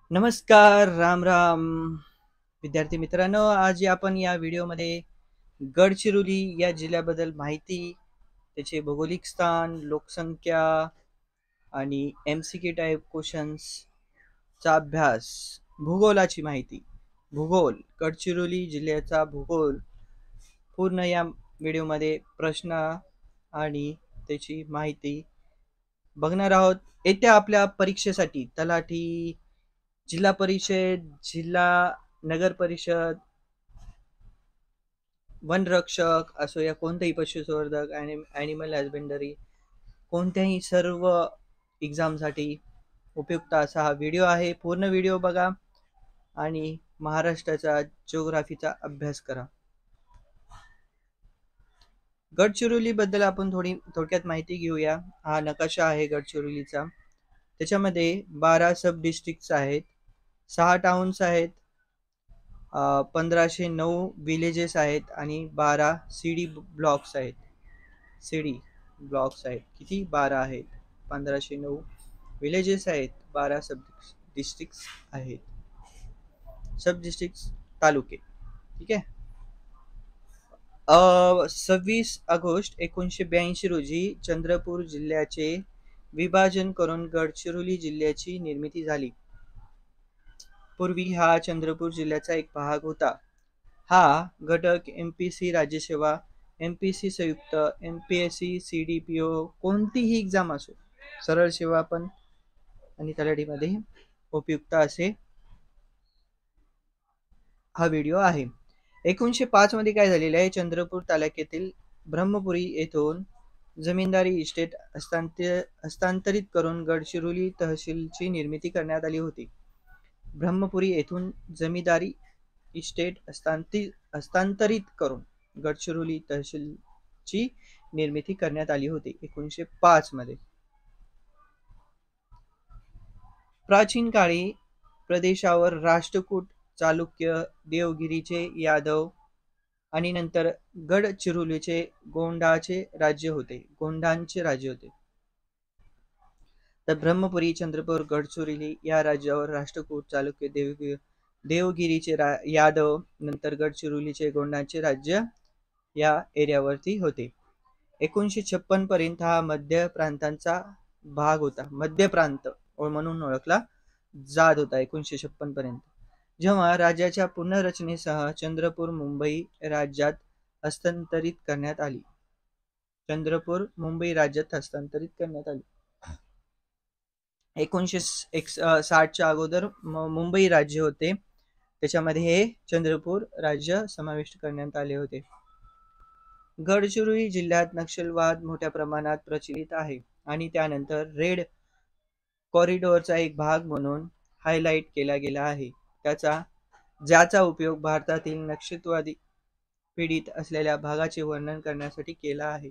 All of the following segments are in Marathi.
नमस्कार, राम राम विद्यार्थी मित्रांनो. आज आपण या व्हिडिओमध्ये गडचिरोली या जिल्ह्याबद्दल माहिती, त्याचे भौगोलिक स्थान, लोकसंख्या आणि MCQ टाइप क्वेश्चन्स चा अभ्यास, भूगोलाची माहिती, भूगोल, गडचिरोली जिल्ह्याचा भूगोल पूर्ण या व्हिडिओमध्ये प्रश्न आणि त्याची माहिती बघणार आहोत. येत्या आपल्या परीक्षेसाठी तलाठी, जिल्हा परिषद, जिल्हा नगर परिषद, वनरक्षक असो या कोणत्याही पशुसंवर्धक आणि ॲनिमल हजबेंडरी, कोणत्याही सर्व एक्झामसाठी उपयुक्त असा हा व्हिडिओ आहे. पूर्ण व्हिडिओ बघा आणि महाराष्ट्राचा जिओग्राफीचा अभ्यास करा. गडचिरोली बद्दल आपण थोडक्यात माहिती घेऊया. हा नकाशा आहे गडचिरोलीचा. त्याच्यामध्ये 12 सब डिस्ट्रिक्ट्स आहेत, 6 टाउन्स आहेत, 1509 विलेजेस आहेत आणि 12 सीडी ब्लॉक्स आहेत. सीडी ब्लॉक्स आहेत किती? 12 आहेत. 1509 विलेजेस आहेत, 12 सब डिस्ट्रिक्ट्स आहेत, सब डिस्ट्रिक्ट्स तालुके. ठीक आहे. 26 ऑगस्ट 1982 रोजी चंद्रपूर जिल्ह्याचे विभाजन करून गडचिरोली जिल्ह्याची निर्मिती झाली. पूर्वी हा चंद्रपूर जिल्ह्याचा एक भाग होता. हा घटक MPC राज्यसेवा, MPC संयुक्त, MPSC, CDPO कोणतीही एक्झाम असो, सरळ सेवा पण आणि तलाठीमध्ये उपयुक्त असे हा व्हिडिओ आहे. 1905 मध्ये काय झालेलं आहे, चंद्रपूर तालुक्यातील ब्रह्मपुरी येथून जमीनदारी इस्टेट हस्तांतरित करून गडचिरोली तहसीलची निर्मिती करण्यात आली होती. ब्रह्मपुरी येथून जमीनदारी इस्टेट हस्तांतरित करून गडचिरोली तहसीलची निर्मिती करण्यात आली होती 1905 मध्ये. प्राचीन काळी प्रदेशावर राष्ट्रकूट, चालुक्य, देवगिरीचे यादव आणि नंतर गडचिरोलीचे गोंडांचे राज्य होते. तर ब्रह्मपुरी, चंद्रपूर, गडचिरोली या राज्यावर राष्ट्रकूट, चालुक्य, देवगिरीचे यादव, नंतर गडचिरोलीचे गोंडांचे राज्य या एरियावरती होते. 1956 पर्यंत हा मध्य प्रांतांचा भाग होता. मध्य प्रांत म्हणून ओळखला जात होता 1956 पर्यंत, जेव्हा राज्याच्या पुनर्रचनेसह चंद्रपूर मुंबई राज्यात हस्तांतरित करण्यात आली. 1960च्या अगोदर मुंबई राज्य होते, त्याच्यामध्ये हे चंद्रपूर राज्य समाविष्ट करण्यात आले होते. गडचिरोली जिल्ह्यात नक्षलवाद मोठ्या प्रमाणात प्रचलित आहे आणि त्यानंतर रेड कॉरिडॉरचा एक भाग म्हणून हायलाइट केला गेला आहे. ज्याचा उपयोग भारतातील नक्षलवादी पीडित असलेल्या भागाचे वर्णन करण्यासाठी केला आहे.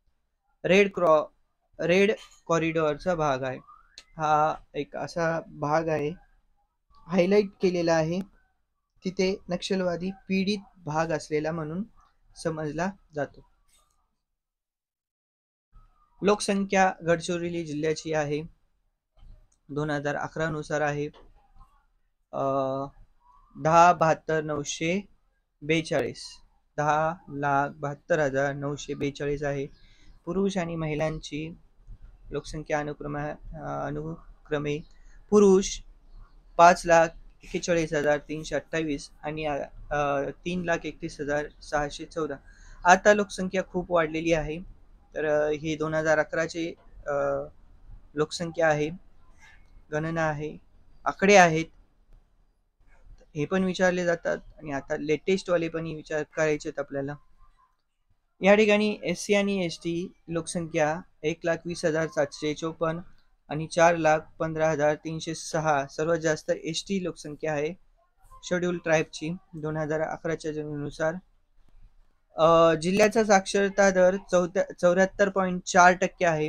रेड कॉरिडॉरचा भाग आहे. हा एक असा भाग आहे, हायलाइट केलेला आहे, तिथे नक्षलवादी पीडित भाग असलेला म्हणून समजला जातो. लोकसंख्या गडचिरोली जिल्ह्याची आहे 2011 नुसार आहे 10,72,942, 10,72,942 आहे. पुरुष आणि महिलांची लोकसंख्या अनुक्रमे पुरुष 5,41,328 आणि 3,31,614. आता लोकसंख्या खूप वाढलेली आहे. तर ही 2011ची लोकसंख्या आहे, गणना आहे, आकडे आहेत, हे पण विचारले जातात आणि आता लेटेस्ट वाले पण विचार करायचे आहेत आपल्याला. या ठिकाणी SC आणि ST लोकसंख्या 1,20,754 आणि 4,15,306. सर्वात जास्त ST लोकसंख्या आहे शेड्यूल ट्राईबची 2011च्या नुसार. जिल्ह्याचा साक्षरता दर 74.4% आहे.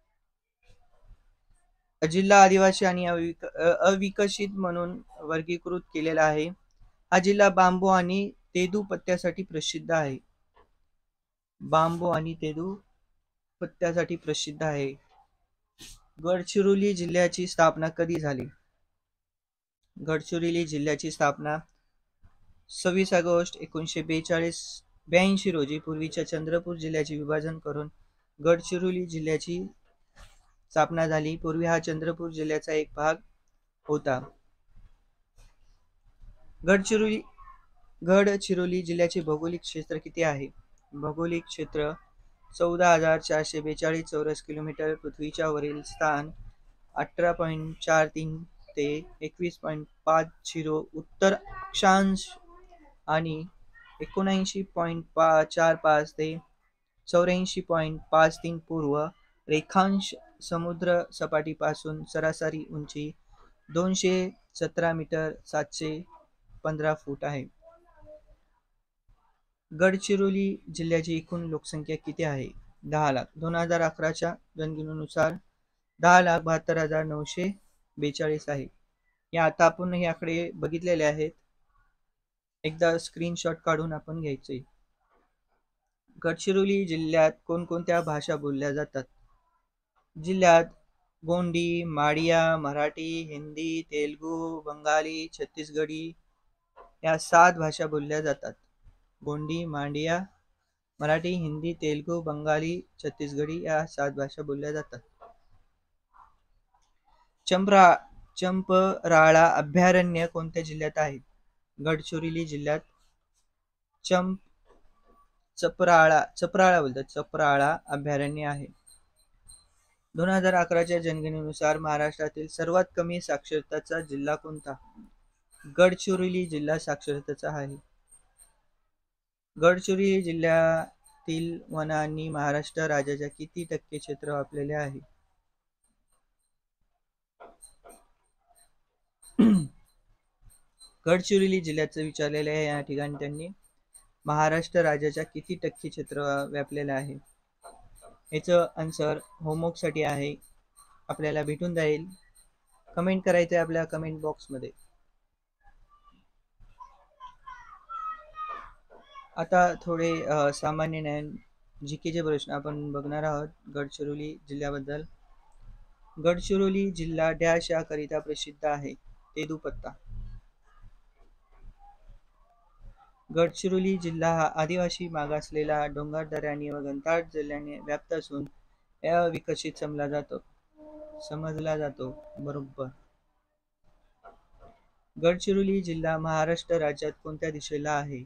जिल्हा आदिवासी आणि अविकसित म्हणून वर्गीकृत केलेला आहे. हा जिल्हा बांबू आणि तेंदू पत्त्यासाठी प्रसिद्ध आहे. बांबू आणि तेंदू पत्त्यासाठी प्रसिद्ध आहे. गडचिरोली जिल्ह्याची स्थापना कधी झाली? गडचिरोली जिल्ह्याची स्थापना 26 ऑगस्ट 1982 रोजी पूर्वीच्या चंद्रपूर जिल्ह्याचे विभाजन करून गडचिरोली जिल्ह्याची स्थापना झाली. पूर्वी हा चंद्रपूर जिल्ह्याचा एक भाग होता. गडचिरोली जिल्ह्याचे भौगोलिक क्षेत्र किती आहे? भौगोलिक क्षेत्र 14,442 चौरस किलोमीटर. पृथ्वीच्या वरील स्थान 18.43 ते 21.50 उत्तर अक्षांश आणि 79.45 ते 84.53 पूर्व रेखांश. समुद्र सपाटीपासून सरासरी उंची 217 मीटर 715 फूट आहे. गडचिरोली जिल्ह्याची एकूण लोकसंख्या किती आहे? 10 लाख. 2011च्या जनगणनेनुसार 10,72,942 आहे. या आता आपण हे आकडे बघितलेले आहेत. एकदा स्क्रीनशॉट काढून आपण घ्यायचे. गडचिरोली जिल्ह्यात कोणकोणत्या भाषा बोलल्या जातात? जिल्ह्यात गोंडी, माडिया, मराठी, हिंदी, तेलुगू, बंगाली, छत्तीसगढी या 7 भाषा बोलल्या जातात. गोंडी, मांडिया, मराठी, हिंदी, तेलुगू, बंगाली, छत्तीसगढी या 7 भाषा बोलल्या जातात. चंपराळा अभयारण्य कोणत्या जिल्ह्यात आहे? गडचिरोली जिल्ह्यात चपराळा अभयारण्य आहे. 2011च्या जनगणनेनुसार महाराष्ट्रातील सर्वात कमी साक्षरतेचा जिल्हा कोणता? गडचिरोली जिल्हा साक्षरतेचा आहे. गडचिरोली जिल्ह्यातील वनांनी महाराष्ट्र राज्याच्या किती टक्के क्षेत्र व्यापलेले आहे? गडचिरोली जिल्ह्याचं विचारलेले आहे. या ठिकाणी त्यांनी महाराष्ट्र राज्याच्या किती टक्के क्षेत्र व्यापलेलं आहे. याचं आन्सर होमवर्क साठी आहे, आपल्याला भेटून जाईल. कमेंट करायचं आपल्या कमेंट बॉक्स मध्ये. आता थोडे सामान्य ज्ञान जीकेचे प्रश्न आपण बघणार आहोत गडचिरोली जिल्ह्याबद्दल. गडचिरोली जिल्हा डॅश या करिता प्रसिद्ध आहे? तेदूपत्ता. गडचिरोली जिल्हा हा आदिवासी मागासलेला डोंगर दऱ्यांनी व घनदाट जंगलांनी व्याप्त असून अविकसित समजला जातो. बरोबर. गडचिरोली जिल्हा महाराष्ट्र राज्यात कोणत्या दिशेला आहे?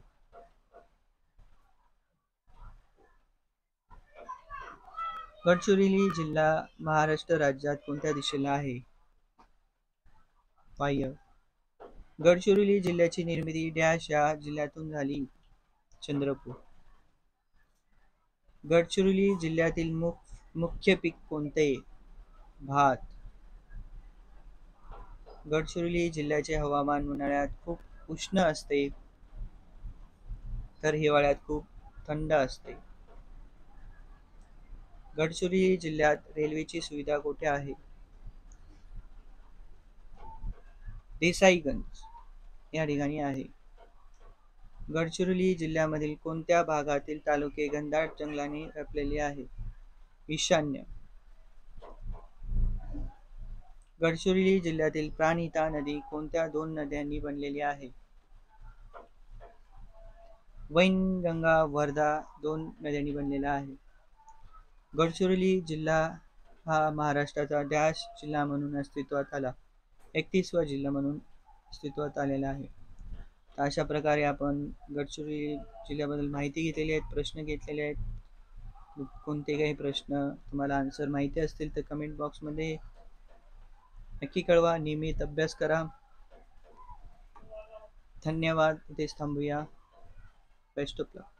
गडचिरोली जिल्हा महाराष्ट्र राज्यात कोणत्या दिशेला आहे? बाह्य. गडचिरोली जिल्ह्याची निर्मिती डॅश या जिल्ह्यातून झाली? चंद्रपूर. गडचिरोली जिल्ह्यातील मुख्य पीक कोणते? भात. गडचिरोली जिल्ह्याचे हवामान उन्हाळ्यात खूप उष्ण असते तर हिवाळ्यात खूप थंड असते. गडचिरोली जिल्ह्यात रेल्वेची सुविधा कुठे आहे? देसाईगंज या ठिकाणी आहे. गडचिरोली जिल्ह्यामधील कोणत्या भागातील तालुके घनदाट जंगलाने व्यापलेले आहे? ईशान्य. गडचिरोली जिल्ह्यातील प्राणहिता नदी कोणत्या 2 नद्यांनी बनलेली आहे? वैनगंगा वर्धा 2 नद्यांनी बनलेला आहे. गडचिरोली जिल्हा हा महाराष्ट्राचा डॅश जिल्हा म्हणून अस्तित्वात आला? 31वा जिल्हा म्हणून अस्तित्वात आलेला आहे. अशा प्रकारे आपण गडचिरोली जिल्ह्याबद्दल माहिती घेतलेली आहेत, प्रश्न घेतलेले आहेत. कोणते काही प्रश्न तुम्हाला आन्सर माहिती असतील तर कमेंट बॉक्स मध्ये नक्की कळवा. नियमित अभ्यास करा. धन्यवाद. इथेच थांबूया. Best of luck.